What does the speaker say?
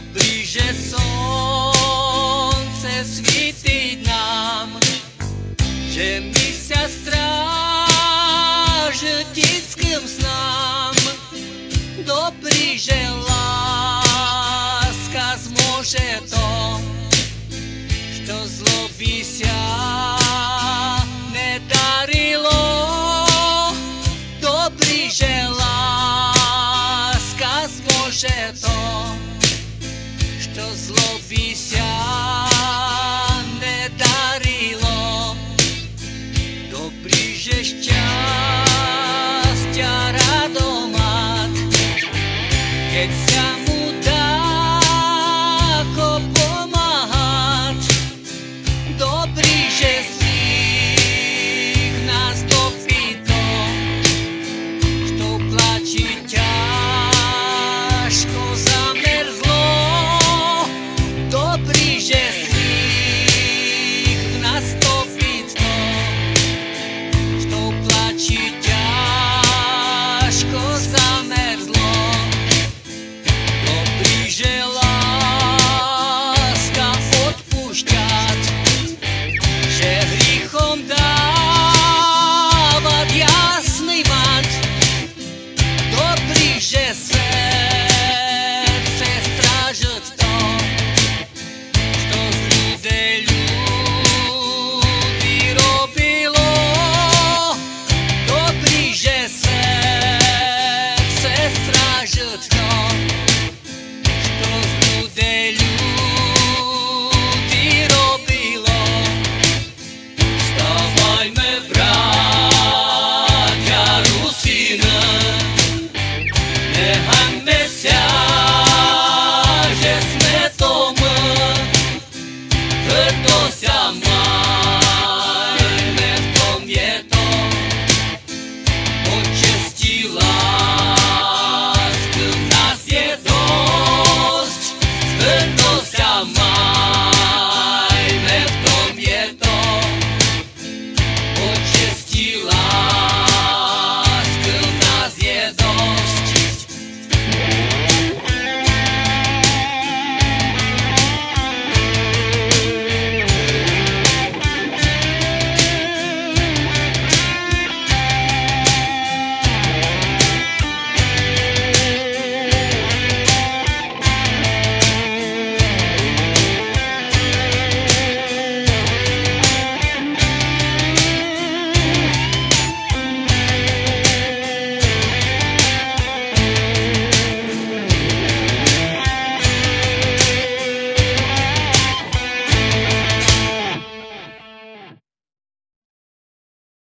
Dobrý, že slnce svítiť nám, že my sa strážitickým snám. Dobrý, že láska zmôže to, što zlo by sa nedarilo. Dobrý, že láska zmôže to, što zlo by sa nedarilo. Dobrý, že šťastia radomat, keď sa mu dá ako pomáhať. Dobrý, že z nich nás dopýto, što plačí ťažko zamerzlo. Dobrý, že z nich nás dopýto, što plačí ťažko zamerzlo. Dobrý, že láska odpúšťať, že hriechom dávať jasný mať. Dobrý, že srdce strážiť to, što zlúde ľudí robilo. Dobrý, že srdce strážiť to,